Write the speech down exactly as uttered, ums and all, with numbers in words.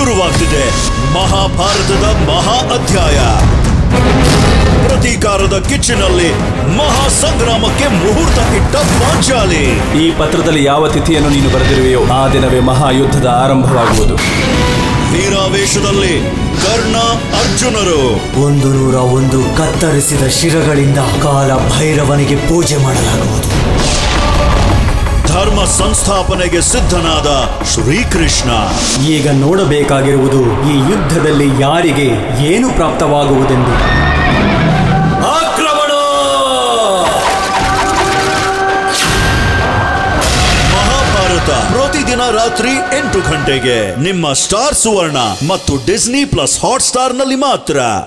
ಶುರುವಾಗ್ತಿದೆ ಮಹಾಭಾರತದ ಮಹಾ ಅಧ್ಯಾಯ. ಪ್ರತೀಕಾರದ ಕಿಚ್ಚಿನಲ್ಲಿ ಮಹಾ ಸಂಗ್ರಾಮಕ್ಕೆ ಮುಹೂರ್ತ ಇಟ್ಟ ಪಾಂಚಾಲಿ. ಈ ಪತ್ರದಲ್ಲಿ ಯಾವ ತಿಥಿಯನ್ನು ನೀನು ಬರೆದಿರುವೆಯೋ ಆ ದಿನವೇ ಮಹಾಯುದ್ಧದ ಆರಂಭವಾಗುವುದು. ವೀರಾವೇಶದಲ್ಲಿ ಕರ್ಣ ಅರ್ಜುನರು. ಒಂದು ನೂರ ಒಂದು ಕತ್ತರಿಸಿದ ಶಿರಗಳಿಂದ ಕಾಲ ಭೈರವನಿಗೆ ಪೂಜೆ ಮಾಡಲಾಗುವುದು. ಧರ್ಮ ಸಂಸ್ಥಾಪನೆಗೆ ಸಿದ್ಧನಾದ ಶ್ರೀಕೃಷ್ಣ. ಈಗ ನೋಡಬೇಕಾಗಿರುವುದು ಈ ಯುದ್ಧದಲ್ಲಿ ಯಾರಿಗೆ ಏನು ಪ್ರಾಪ್ತವಾಗುವುದೆಂದು. ಆಕ್ರಮಣ! ಮಹಾಭಾರತ ಪ್ರತಿದಿನ ರಾತ್ರಿ ಎಂಟು ಗಂಟೆಗೆ ನಿಮ್ಮ ಸ್ಟಾರ್ ಸುವರ್ಣ ಮತ್ತು ಡಿಸ್ನಿ ಪ್ಲಸ್ ಹಾಟ್ ಸ್ಟಾರ್ ನಲ್ಲಿ ಮಾತ್ರ.